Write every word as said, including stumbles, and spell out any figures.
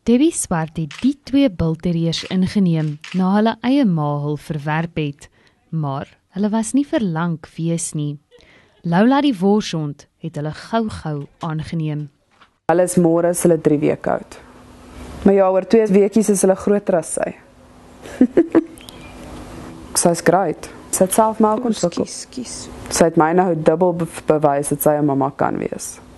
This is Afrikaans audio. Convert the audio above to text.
Debbie Swart het die twee bulterriërs ingeneem na hulle eie ma hul verwerp het, maar hulle was nie vir lank wees nie. Lola die Worshond het hulle gou-gou aangeneem. Hulle is môre is hulle drie weke oud. Maar ja, oor twee weekies is hulle groter as sy. Sy is great. Sy het self melk ontwikkel. Sy het my nou dubbel be- bewys dat sy 'n mamma kan wees.